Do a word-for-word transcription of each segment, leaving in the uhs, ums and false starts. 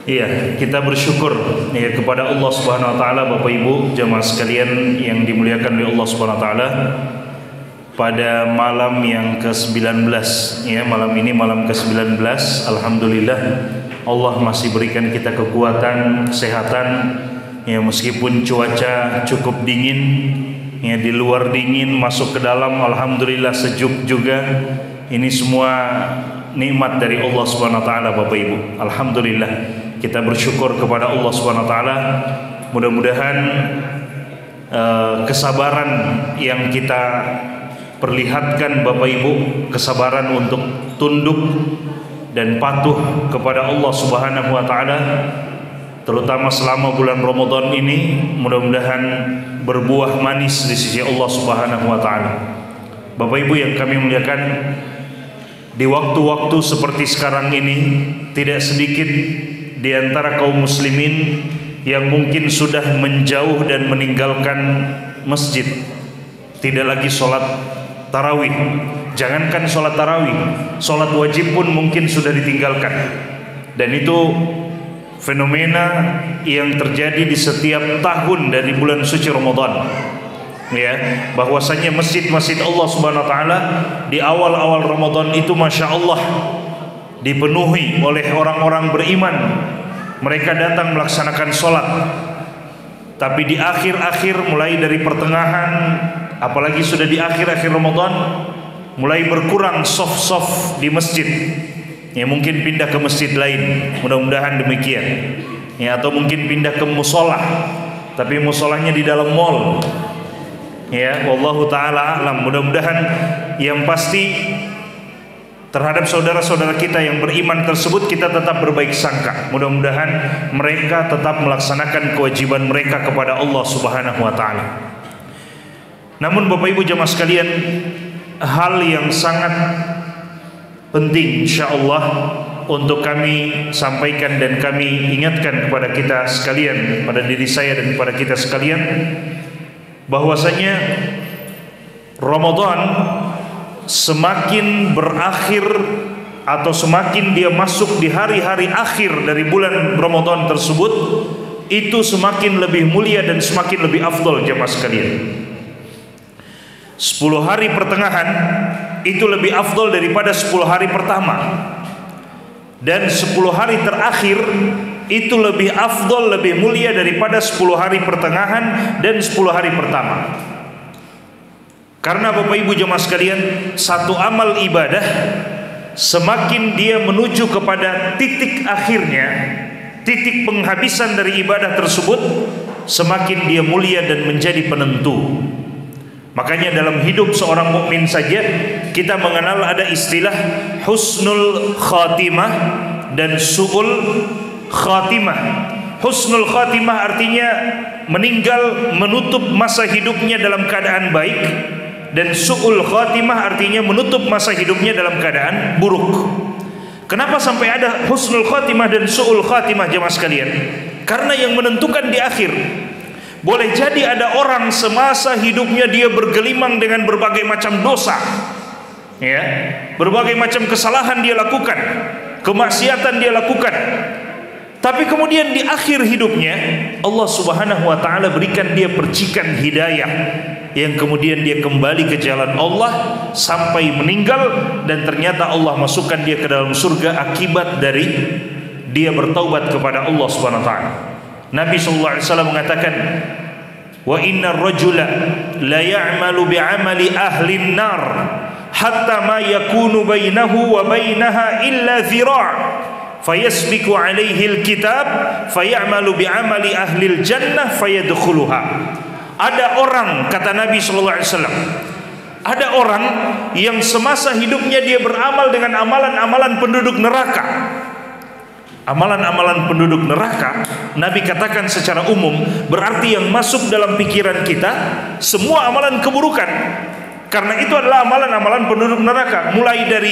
Iya, kita bersyukur ya kepada Allah Subhanahu wa taala, Bapak Ibu jemaah sekalian yang dimuliakan oleh Allah Subhanahu wa taala, pada malam yang ke sembilan belas ya, malam ini malam ke sembilan belas. Alhamdulillah Allah masih berikan kita kekuatan, kesehatan ya, meskipun cuaca cukup dingin ya, di luar dingin, masuk ke dalam alhamdulillah sejuk juga. Ini semua nikmat dari Allah Subhanahu wa taala, Bapak Ibu. Alhamdulillah kita bersyukur kepada Allah Subhanahu wa taala. Mudah-mudahan uh, kesabaran yang kita perlihatkan, Bapak Ibu, kesabaran untuk tunduk dan patuh kepada Allah Subhanahu wa taala, terutama selama bulan Ramadan ini, mudah-mudahan berbuah manis di sisi Allah Subhanahu wa taala. Bapak Ibu yang kami muliakan, di waktu-waktu seperti sekarang ini tidak sedikit di antara kaum muslimin yang mungkin sudah menjauh dan meninggalkan masjid, tidak lagi sholat tarawih. Jangankan sholat tarawih, sholat wajib pun mungkin sudah ditinggalkan. Dan itu fenomena yang terjadi di setiap tahun dari bulan suci Ramadan ya, bahwasanya masjid-masjid Allah Subhanahu wa taala di awal-awal Ramadan itu Masya Allah dipenuhi oleh orang-orang beriman. Mereka datang melaksanakan sholat. Tapi di akhir-akhir, mulai dari pertengahan, apalagi sudah di akhir-akhir Ramadan, mulai berkurang soft-soft di masjid ya, mungkin pindah ke masjid lain, mudah-mudahan demikian ya, atau mungkin pindah ke musola, tapi musolanya di dalam mall ya, wallahu ta'ala alam. Mudah-mudahan yang pasti terhadap saudara-saudara kita yang beriman tersebut kita tetap berbaik sangka. Mudah-mudahan mereka tetap melaksanakan kewajiban mereka kepada Allah Subhanahu wa taala. Namun Bapak Ibu jemaah sekalian, hal yang sangat penting insyaallah untuk kami sampaikan dan kami ingatkan kepada kita sekalian, pada diri saya dan kepada kita sekalian, bahwasanya Ramadan semakin berakhir atau semakin dia masuk di hari-hari akhir dari bulan Ramadan tersebut, itu semakin lebih mulia dan semakin lebih afdol jemaah sekalian. Sepuluh hari pertengahan itu lebih afdol daripada sepuluh hari pertama, dan sepuluh hari terakhir itu lebih afdol, lebih mulia daripada sepuluh hari pertengahan dan sepuluh hari pertama. Karena Bapak Ibu jemaah sekalian, satu amal ibadah semakin dia menuju kepada titik akhirnya, titik penghabisan dari ibadah tersebut, semakin dia mulia dan menjadi penentu. Makanya dalam hidup seorang mukmin saja kita mengenal ada istilah husnul khatimah dan su'ul khatimah. Husnul khatimah artinya meninggal menutup masa hidupnya dalam keadaan baik, dan su'ul khatimah artinya menutup masa hidupnya dalam keadaan buruk. Kenapa sampai ada husnul khatimah dan su'ul khatimah jemaah sekalian? Karena yang menentukan di akhir. Boleh jadi ada orang semasa hidupnya dia bergelimang dengan berbagai macam dosa ya, berbagai macam kesalahan dia lakukan, kemaksiatan dia lakukan, tapi kemudian di akhir hidupnya Allah Subhanahu wa taala berikan dia percikan hidayah, yang kemudian dia kembali ke jalan Allah sampai meninggal, dan ternyata Allah masukkan dia ke dalam surga akibat dari dia bertaubat kepada Allah Subhanahu wa taala. Nabi sallallahu alaihi wasallam mengatakan, wa innar rajula la ya'malu bi'amali ahli an-nar hatta ma yakunu bainahu wa bainaha illa zira' fayasbiqu alaihi al-kitab fayamalu bi'amali ahli al-jannah fayadkhuluha. Ada orang, kata Nabi sallallahu alaihi wasallam, ada orang yang semasa hidupnya dia beramal dengan amalan-amalan penduduk neraka. Amalan-amalan penduduk neraka, Nabi katakan secara umum, berarti yang masuk dalam pikiran kita semua amalan keburukan. Karena itu adalah amalan-amalan penduduk neraka, mulai dari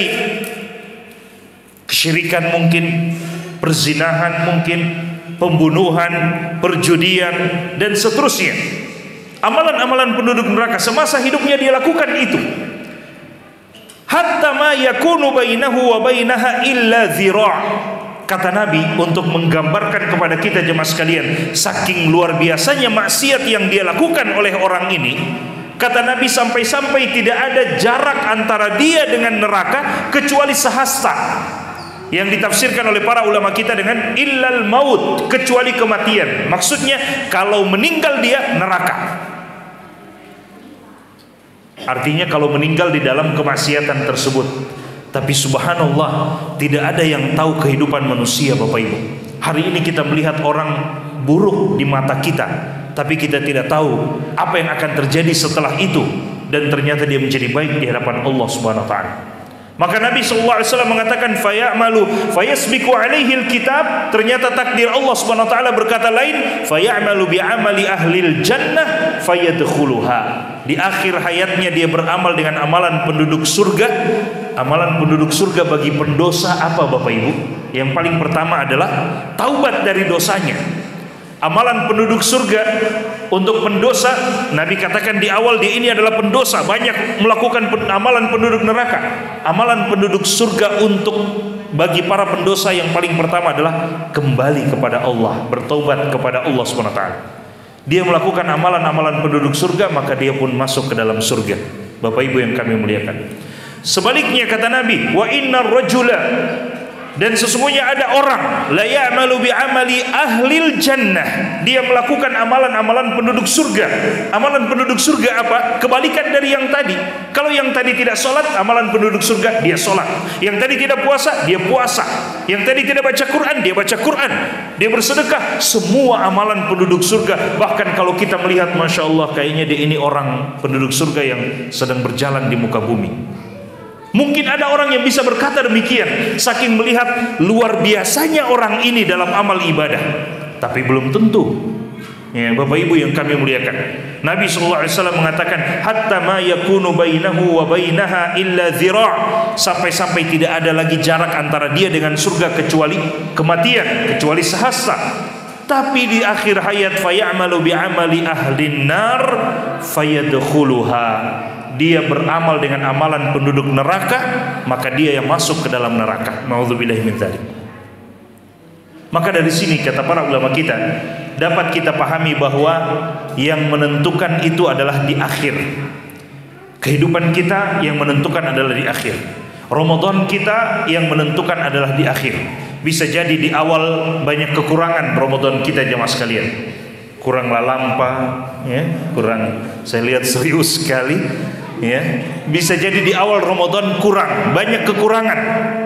kesyirikan mungkin, perzinahan mungkin, pembunuhan, perjudian, dan seterusnya. Amalan-amalan penduduk neraka semasa hidupnya dia lakukan itu. Hatta ma yakunu bainahu wa bainaha illa zira'. kata Nabi untuk menggambarkan kepada kita jemaah sekalian, saking luar biasanya maksiat yang dia lakukan oleh orang ini. Kata Nabi sampai-sampai tidak ada jarak antara dia dengan neraka kecuali sehasta, yang ditafsirkan oleh para ulama kita dengan illal maut, kecuali kematian. Maksudnya kalau meninggal dia neraka. Artinya kalau meninggal di dalam kemaksiatan tersebut. Tapi subhanallah, tidak ada yang tahu kehidupan manusia, Bapak Ibu. Hari ini kita melihat orang buruk di mata kita, tapi kita tidak tahu apa yang akan terjadi setelah itu, dan ternyata dia menjadi baik di hadapan Allah Subhanahu wa taala. Maka Nabi sallallahu alaihi wasallam mengatakan fayamalu fayasbiqu alaihi alkitab, ternyata takdir Allah Subhanahu wa taala berkata lain, fayamalu bi'amali ahlil jannah fayadkhuluha. Di akhir hayatnya dia beramal dengan amalan penduduk surga. Amalan penduduk surga bagi pendosa apa, Bapak Ibu? Yang paling pertama adalah taubat dari dosanya. Amalan penduduk surga untuk pendosa, Nabi katakan di awal dia ini adalah pendosa, banyak melakukan amalan penduduk neraka. Amalan penduduk surga untuk bagi para pendosa yang paling pertama adalah kembali kepada Allah, bertobat kepada Allah subhanahu wa taala. Dia melakukan amalan-amalan penduduk surga, maka dia pun masuk ke dalam surga. Bapak Ibu yang kami muliakan. Sebaliknya kata Nabi, wa innar rajula, dan sesungguhnya ada orang la ya'malu bi'amali ahlil jannah, dia melakukan amalan-amalan penduduk surga. Amalan penduduk surga apa? Kebalikan dari yang tadi. Kalau yang tadi tidak sholat, amalan penduduk surga dia sholat. Yang tadi tidak puasa, dia puasa. Yang tadi tidak baca Quran, dia baca Quran. Dia bersedekah. Semua amalan penduduk surga. Bahkan kalau kita melihat, Masya Allah, kayaknya dia ini orang penduduk surga yang sedang berjalan di muka bumi. Mungkin ada orang yang bisa berkata demikian, saking melihat luar biasanya orang ini dalam amal ibadah. Tapi belum tentu. Ya, Bapak Ibu yang kami muliakan, Nabi shallallahu alaihi wasallam mengatakan, hatta ma yakunu bainahu wa bainaha illa zira', sampai-sampai tidak ada lagi jarak antara dia dengan surga kecuali kematian, kecuali sehasta. Tapi di akhir hayat fayamalu bi'amali ahlin nar fayadkhuluha, dia beramal dengan amalan penduduk neraka, maka dia yang masuk ke dalam neraka. Nauzubillahi min dzalik. Maka dari sini kata para ulama kita, dapat kita pahami bahwa yang menentukan itu adalah di akhir. Kehidupan kita yang menentukan adalah di akhir. Ramadan kita yang menentukan adalah di akhir. Bisa jadi di awal banyak kekurangan Ramadan kita jemaah sekalian. Kurang lalampa, ya, kurang, saya lihat serius sekali. Ya, bisa jadi di awal Ramadan kurang, banyak kekurangan.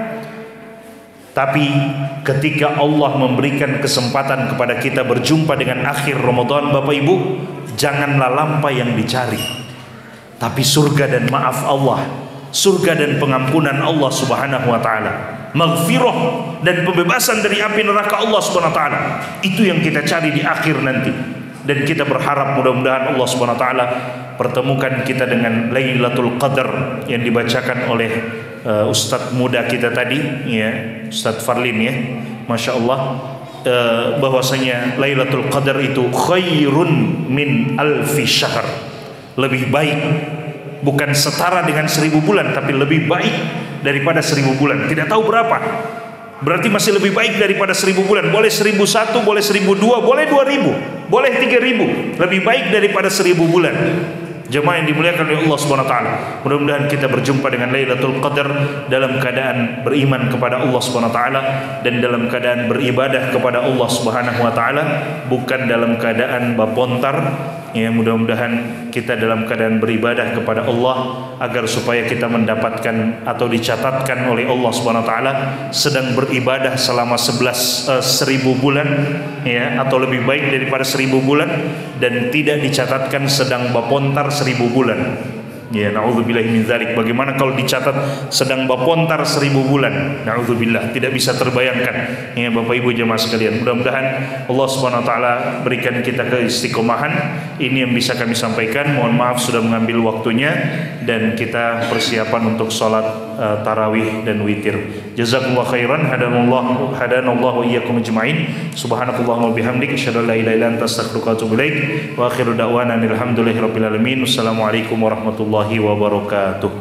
Tapi ketika Allah memberikan kesempatan kepada kita berjumpa dengan akhir Ramadan, Bapak Ibu, janganlah lampa yang dicari, tapi surga dan maaf Allah, surga dan pengampunan Allah Subhanahu wa taala, maghfirah dan pembebasan dari api neraka Allah Subhanahu wa taala. Itu yang kita cari di akhir nanti. Dan kita berharap mudah-mudahan Allah Subhanahu wa taala pertemukan kita dengan Lailatul Qadar yang dibacakan oleh uh, Ustadz muda kita tadi, ya, Ustadz Farlin, ya, Masya Allah, uh, bahwasanya Lailatul Qadar itu khairun min alfi syahr, lebih baik, bukan setara dengan seribu bulan, tapi lebih baik daripada seribu bulan. Tidak tahu berapa, berarti masih lebih baik daripada seribu bulan. Boleh seribu satu, boleh seribu dua, boleh dua ribu, boleh tiga ribu. Lebih baik daripada seribu bulan. Jemaah yang dimuliakan oleh Allah Subhanahu wa taala, mudah-mudahan kita berjumpa dengan Lailatul Qadar dalam keadaan beriman kepada Allah Subhanahu wa taala dan dalam keadaan beribadah kepada Allah Subhanahu wa taala, bukan dalam keadaan bapontar. Ya, mudah-mudahan kita dalam keadaan beribadah kepada Allah, agar supaya kita mendapatkan atau dicatatkan oleh Allah Subhanahu wa taala sedang beribadah selama sebelas uh, seribu bulan, ya, atau lebih baik daripada seribu bulan, dan tidak dicatatkan sedang bapontar seribu bulan. Ya, na'udzubillahi min dzalik. Bagaimana kalau dicatat sedang bapontar seribu bulan? Na'udzubillah, tidak bisa terbayangkan. Ya, Bapak Ibu jemaah sekalian, mudah-mudahan Allah Subhanahu wa taala berikan kita keistiqomahan. Ini yang bisa kami sampaikan. Mohon maaf sudah mengambil waktunya, dan kita persiapan untuk sholat uh, tarawih dan witir. Jazakumullah khairan, hadanallahu hadanallahu iyyakum ajma'in. Subhanakallahumma bihamdik, asyhadu an la ilaha illa anta astaghfiruka wa atubu ilaik. Wa akhiru da'wana alhamdulillahi rabbil alamin. Wassalamualaikum warahmatullahi wabarakatuh.